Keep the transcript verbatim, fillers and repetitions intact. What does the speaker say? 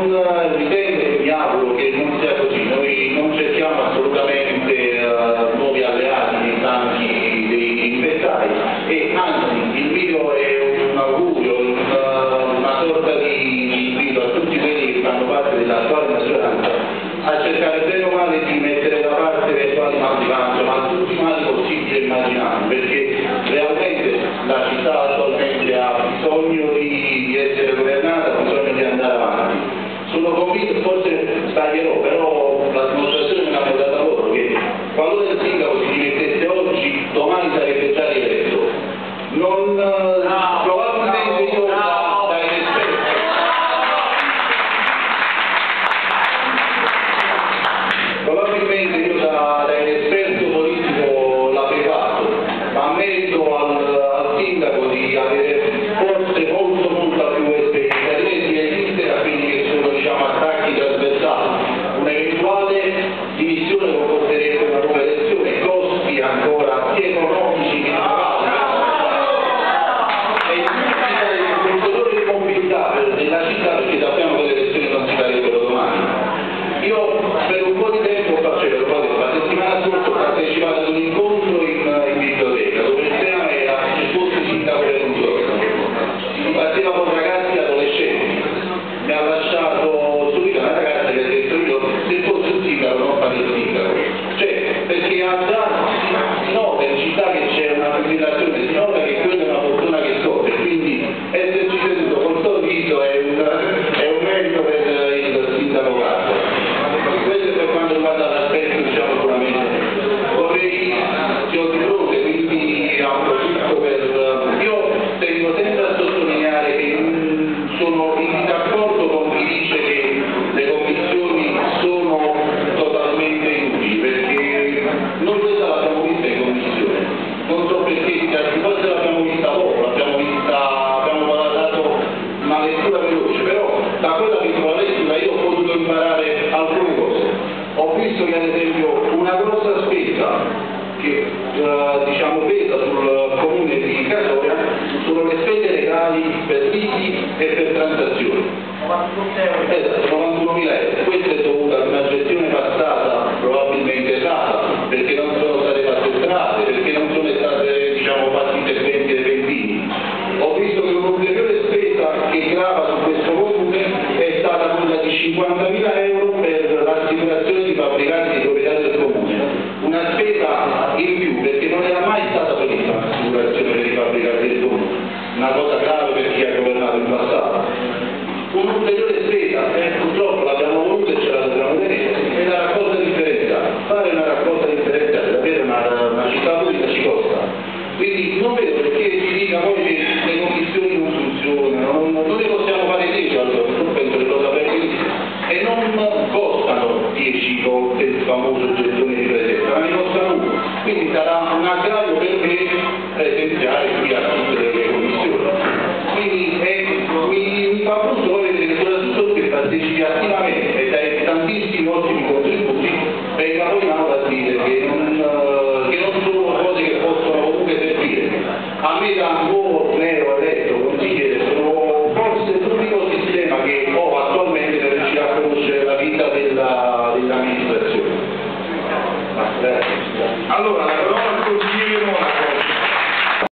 non ritengo e mi auguro che non sia così. Noi non cerchiamo assolutamente uh, nuovi alleati nei tanti dei infettati e anzi il video è un augurio, una, una sorta di invito a tutti quelli che fanno parte dell'attuale maggioranza a cercare bene o male di mettere da parte eventuali mal di pancia, ma tutti i mali possibili e immaginabili, perché realmente la città attualmente ha bisogno di, di essere governata, ha bisogno di andare avanti. Sono convinto, forse sbaglierò, però la dimostrazione me l'hanno data loro, che qualora il sindaco si dimettesse oggi, domani sarebbe già rieletto. Non, no, probabilmente io da, da inesperto. Probabilmente io da, da inesperto politico l'avrei fatto, ma ammetto al, al sindaco di avere forse molto molta più esperienza di resistere a quelli che sono, diciamo, attacchi trasversali. Un'eventuale dimissione comporterebbe una nuova elezione, costi ancora sia economici che morali e un ulteriore immobilità della città, perché sappiamo che le elezioni non si farebbero domani. Io per un po' di tempo facevo, la settimana scorsa ho partecipato ad un incontro in, in biblioteca dove il tema era se fossi sindaco per un giorno. Si dibatteva con ragazzi adolescenti. Mi ha lasciato subito una ragazza che ha detto io se fossi un sindaco non farei il sindaco. Cioè, perché già si nota in città che c'è una fibrillazione, si nota che quella è una fortuna che scopre, quindi esserci seduto col sorriso è un, è un merito per il sindaco Castro. Questo è per quanto riguarda l'aspetto, diciamo, puramente. Vorrei, ti ho di fronte, quindi approfitto per... Io tengo sempre a sottolineare che mh, sono in disaccordo con chi dice che le commissioni sono totalmente inutili, perché noi questa l'abbiamo vista in commissione. Non so perché, forse l'abbiamo vista poco, l'abbiamo vista, abbiamo dato una lettura veloce, però da quella piccola lettura io ho potuto imparare alcune cose. Ho visto che ad esempio una grossa spesa che eh, diciamo pesa sul comune di Casoria sono le spese legali per riti e per transazioni. Esatto, novantunomila euro. Questo è dovuto ad una gestione passata probabilmente errata, perché non sono state fatte strade, perché non sono state, diciamo, fatti interventi repentini. Ho visto che un'ulteriore spesa che grava su questo comune è stata quella di cinquantamila euro per l'assicurazione di fabbricati di proprietà del comune. Una spesa in più perché non era mai stata prevista un'assicurazione per i fabbricati del comune. Una cosa grave per chi ha governato in passato. Un'ulteriore spesa, eh, purtroppo l'abbiamo voluta e ce la dobbiamo tenere, è la raccolta differenziata. Fare una raccolta differenziata, davvero una, una città pubblica ci costa. Quindi non vedo perché si dica poi che le commissioni non funzionano, non, non ne possiamo fare dieci al giorno, non penso che lo saprei benissimo, e non costano dieci volte il famoso gettone di presenza, ma ne costano uno. Quindi sarà un aggravio per me presenziare qui a tutte le commissioni. Quindi è, mi, mi fa brutto vedere che soprattutto che partecipi attivamente e dai tantissimi ottimi contributi venga poi in aula a dire che non, che non sono cose che possono comunque servire. A me da nuovo neo eletto consigliere sono forse l'unico sistema che ho attualmente per riuscire a conoscere la vita della, dell'amministrazione. Allora,